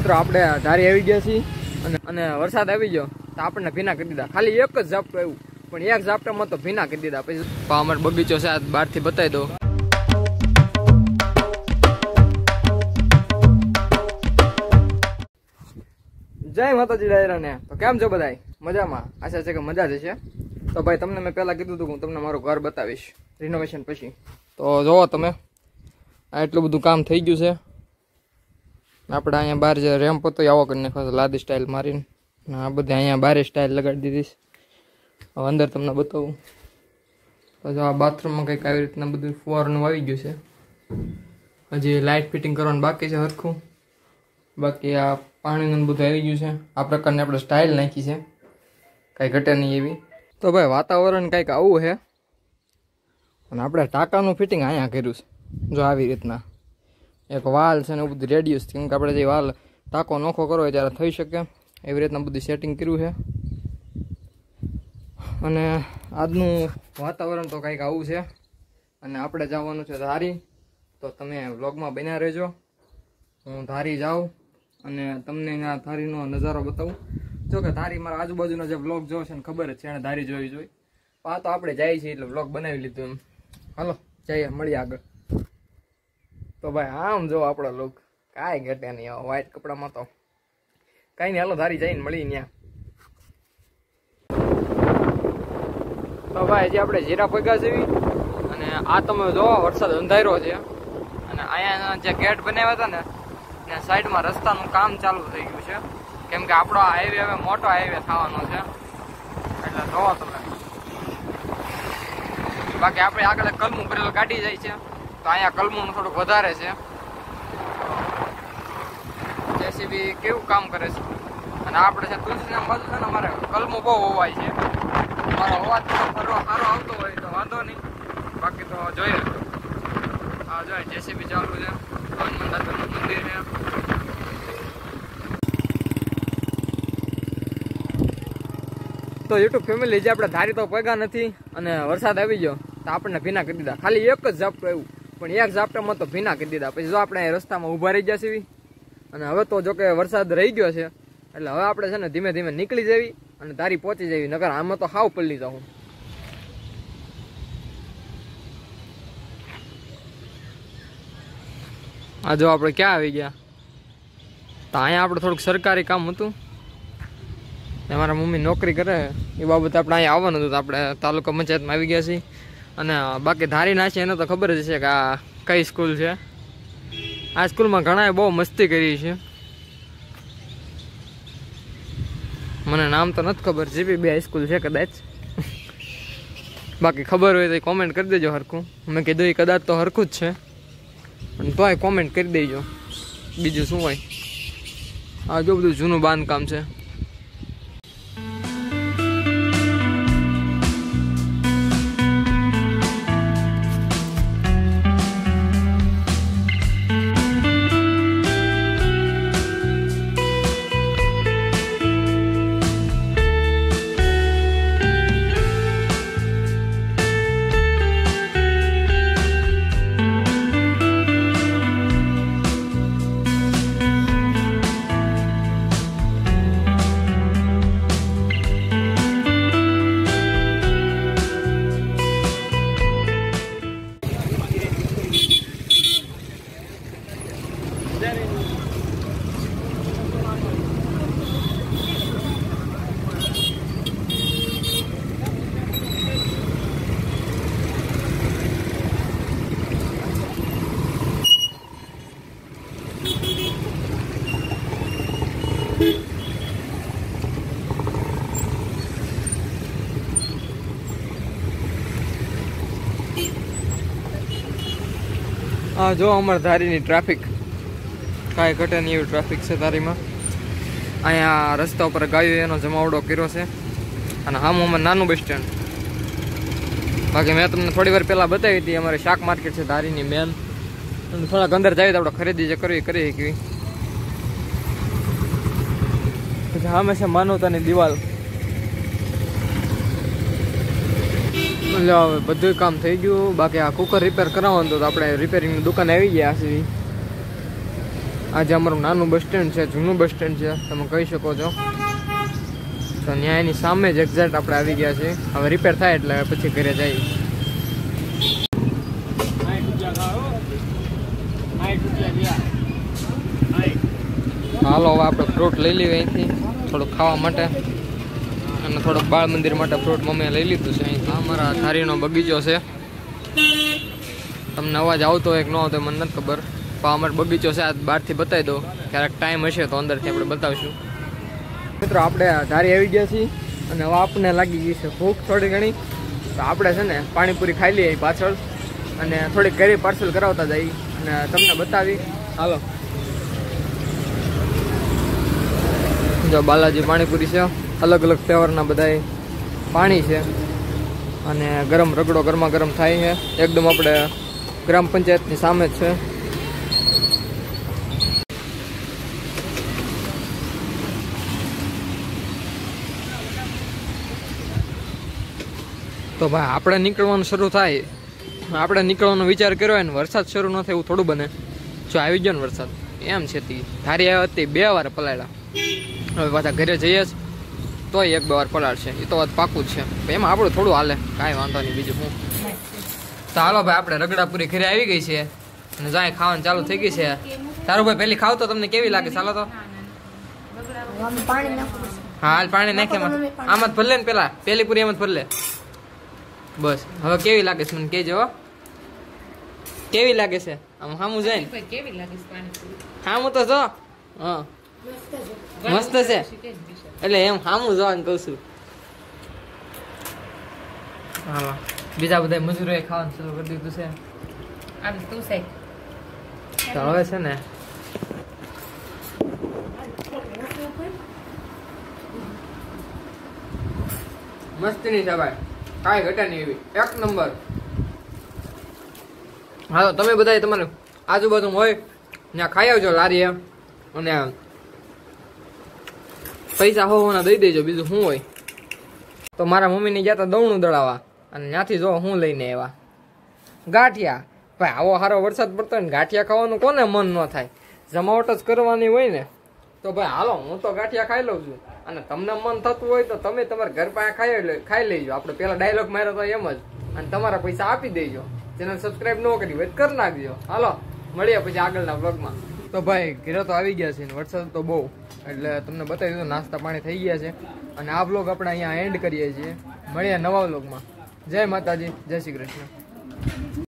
મિત્રો આપણે ધારી આવી ગયા છીએ અને વરસાદ આવી ગયો તો આપણને ભીના કરી દીધા. ખાલી એક જ ઝાપટું આવ્યું પણ એક ઝાપટામાં તો ભીના કરી દીધા. પછી અમારો બગીચો છે બહારથી બતાવી દો. જય માતાજી ડાયરાને. તો કેમ છો બધાય? મજામાં? આશા છે કે મજા જ છે. તો ભાઈ તમને મેં પહેલા કીધું હતું કે હું તમને મારું ઘર બતાવીશ રિનોવેશન પછી. તો જોવો તમે આ એટલું બધું કામ થઈ ગયું છે. આપણે અહીંયા બહાર જે રેમ્પ હતો આવો કરી નાખો લાદી સ્ટાઇલ મારીને. આ બધી અહીંયા બારે સ્ટાઇલ લગાડી દીધી. હવે અંદર તમને બતાવું તો જો આ બાથરૂમમાં કંઈક આવી રીતના બધું ફુવારનું આવી ગયું છે. હજી લાઇટ ફિટિંગ કરવાનું બાકી છે હરખું. બાકી આ પાણીનું બધું આવી ગયું છે. આ પ્રકારની આપણે સ્ટાઇલ નાખી છે, કાંઈ ઘટે નહીં એવી. તો ભાઈ વાતાવરણ કંઈક આવું છે અને આપણે ટાંકાનું ફિટિંગ અહીંયા કર્યું છે. જો આવી રીતના એક વાલ છે ને એવું બધું રેડિયસ, કેમ કે આપણે જે વાલ ટાંકો નોખો કરવો હોય ત્યારે થઈ શકે એવી રીતના બધું સેટિંગ કર્યું છે. અને આજનું વાતાવરણ તો કંઈક આવું છે. અને આપણે જવાનું છે ધારી. તો તમે વ્લોગમાં બન્યા રહેજો. હું ધારી જાઉં અને તમને આ ધારીનો નજારો બતાવું. જો કે ધારી મારા આજુબાજુનો જે વ્લોગ જોવો છે ને ખબર જ છે એને ધારી જોવી જોઈએ. આ તો આપણે જઈએ છીએ એટલે વ્લોગ બનાવી લીધું એમ. હાલો જઈએ, મળીએ આગળ. તો ભાઈ આમ જો આપણો લુક કાંઈ ઘટે નહીં. વ્હાઈટ કપડામાં તો કાંઈ નહીં. હાલો ધારી જઈને મળીએ ત્યાં. તો ભાઈ હજી આપણે જીરા પગ્યા છે અને આ તમે જો વરસાદ અંધાર્યો છે. અને અહીંયા જે ગેટ બનાવ્યા હતા ને ત્યાં સાઈડમાં રસ્તાનું કામ ચાલુ થઈ ગયું છે, કેમ કે આપણો હાઈવે હવે મોટો હાઈવે થવાનો છે. એટલે જોવો તમે. બાકી આપણે આગળ કલમું ભરેલું ગાડી જાય છે તો અહીંયા કલમું થોડુંક વધારે છે. જેસીબી કેવું કામ કરે છે. અને આપણે છે તુલસીના બાજુ છે ને અમારે કલમું બહુ હોવાય છે. મારો અવાજ સારો આવતો હોય તો વાંધો નહીં, બાકી તો જોઈએ. હા જોઈએ જેસીબી ચાલુ છે. મંદિર છે. તો યુટ્યુબ ફેમિલી જે આપણે ધારી તો પગ્યા નથી અને વરસાદ આવી ગયો તો આપણને ભીના કરી દીધા. ખાલી એક જ ઝાપટું આવ્યું પણ એક ઝાપટામાં તો ભીના કરી દીધા. પછી જો આપણે રસ્તામાં ઊભા રહી ગયા છીએ અને હવે તો જો કે વરસાદ રહી ગયો છે એટલે હવે આપણે છે ને ધીમે ધીમે નીકળી જવી અને ધારી પહોંચી જવી. નકર આમાં તો હાવ પલ્લી જાઉં. આ જો આપણે ક્યાં આવી ગયા. તો અહીંયા આપણે થોડુંક સરકારી કામ હતું. મારા મમ્મી નોકરી કરે એ બાબતે આપણે અહીંયા આવવાનું હતું. તો આપણે તાલુકા પંચાયતમાં આવી ગયા છીએ. અને બાકી ધારી ના છે એને તો ખબર જ છે કે આ કઈ સ્કૂલ છે. આ સ્કૂલમાં ઘણાએ બહુ મસ્તી કરી છે. મને નામ તો નથી ખબર. GPB હાઈસ્કૂલ છે કદાચ. બાકી ખબર હોય તો કોમેન્ટ કરી દેજો હરખું. મેં કીધું એ કદાચ તો હરખું જ છે પણ તોય કોમેન્ટ કરી દેજો. બીજું શું હોય. આ જો બધું જૂનું બાંધકામ છે. હા જો અમારે ધારીની ટ્રાફિક કાંઈ ઘટે નહીં એવી ટ્રાફિક છે ધારીમાં. અહીંયા રસ્તા ઉપર ગાયો એનો જમાવડો કર્યો છે. અને હામ અમારે નાનું બસ સ્ટેન્ડ. બાકી મેં તમને થોડી વાર પહેલાં બતાવી હતી અમારી શાક માર્કેટ છે ધારીની મેન. અને થોડાક અંદર જાય તો આપણે ખરીદી જે કરવી કરી શકીએ. પછી હંમેશા માનવતાની દિવાલ. હવે બધું કામ થઈ ગયું. બાકી આ કુકર રિપેર કરાવવાનું તો આપણે રિપેરિંગની દુકાન આવી ગયા છે. આજે અમારું નાનું બસ સ્ટેન્ડ છે, જૂનું બસ સ્ટેન્ડ છે, તમે કહી શકો છો. તો ન્યાયની સામે જ એક્ઝેક્ટ આપણે આવી ગયા છીએ. હવે રિપેર થાય એટલે પછી ઘરે જઈએ. હાલો હવે આપણે ફ્રૂટ લઈ લઈએ અહીંથી થોડુંક ખાવા માટે, અને થોડોક બાળ મંદિર માટે ફ્રૂટ મમ્મીએ લઈ લીધું છે. અહીં અમારા ધારીનો બગીચો છે. તમને અવાજ આવતો હોય કે ન આવતો મને નથી ખબર, પણ અમારો બગીચો છે. આ બહારથી બતાવી દો, ક્યારેક ટાઈમ હશે તો અંદરથી આપણે બતાવીશું. મિત્રો આપણે ધારી આવી ગયા છીએ અને હવે આપણને લાગી ગઈ છે ભૂખ થોડી ઘણી. તો આપણે છે ને પાણીપુરી ખાઈ લઈએ પાછળ, અને થોડીક ઘરે પાર્સલ કરાવતા જઈએ અને તમને બતાવી. હાલો જો બાલાજી પાણીપુરી છે, અલગ અલગ ફ્લેવરના બધા પાણી છે, અને ગરમ રગડો ગરમા ગરમ થાય છે. એકદમ આપણે ગ્રામ પંચાયતની સામે જ છે. તો ભાઈ આપણે નીકળવાનું શરૂ થાય, આપણે નીકળવાનો વિચાર કર્યો હોય ને વરસાદ શરૂ ન થાય એવું થોડું બને. જો આવી ગયો ને વરસાદ એમ છે. ધારી આવ્યા હતી 2 વાર પલાળ્યા, હવે પાછા ઘરે જઈએ જ તોય 1-2 વાર પલાળશે, એ તો વાત પાકું જ છે. એમાં આપણું થોડું હાલે, કાંઈ વાંધો નહીં. બીજું હું તો હાલો ભાઈ આપણે રગડાપુરી ઘરે આવી ગઈ છે અને જાય ખાવાનું ચાલુ થઈ ગઈ છે. તારું ભાઈ પહેલી ખાવ તો તમને કેવી લાગે? ચાલો તો હા હાલ પાણી નાખે આમાં જ ભરલે ને, પહેલી પૂરી એમાં જ ભરલે. બસ હવે કેવી લાગે છે મને કહેજો. કેવી લાગે છે આમ સામું જાય ને? કેવી લાગે છે પાણીપુરી? સામું તો જો. હા મસ્ત છે, એટલે એમ સામું જોવાનું કહું છું. હા બીજા બધા મજૂરોએ ખાવાનું શરૂ કરી દીધું છે. આમ તું છે તો હવે છે ને મસ્તીની છે ભાઈ, કાંઈ ઘટે નહીં એવી, 1 નંબર. હા તમે બધા તમારે આજુબાજુ હોય ત્યાં ખાઈ આવજો લારી એમ, અને પૈસા હોવાના દઈ દેજો. બીજું શું હોય. તો મારા મમ્મીને ગયા હતા દવણું દળાવવા, અને ત્યાંથી જો હું લઈને આવ્યા ગાંઠિયા. ભાઈ આવો સારો વરસાદ પડતો હોય ને ગાંઠિયા ખાવાનું કોને મન ન થાય? જમાવટ જ કરવાની હોય ને. તો ભાઈ હાલો હું તો ગાંઠિયા ખાઈ લઉં છું, અને તમને મન થતું હોય તો તમે તમારા ઘર પાસે ખાઈ લેજો. આપણે પેલા ડાયલોગ માર્યો તો એમ જ, અને તમારા પૈસા આપી દેજો. ચેનલ સબસ્ક્રાઈબ ન કરી હોય કરી નાખજો. હાલો મળીએ પછી આગળના વ્લોગમાં. તો ભાઈ ઘરે તો આવી ગયા છે ને વરસાદ તો બહુ, એટલે તમને બતાવી દીધું નાસ્તા પાણી થઈ ગયા છે. અને આ વ્લોગ આપણે અહીંયા એન્ડ કરીએ છીએ. મળીએ નવા વ્લોગમાં. જય માતાજી, જય શ્રી કૃષ્ણ.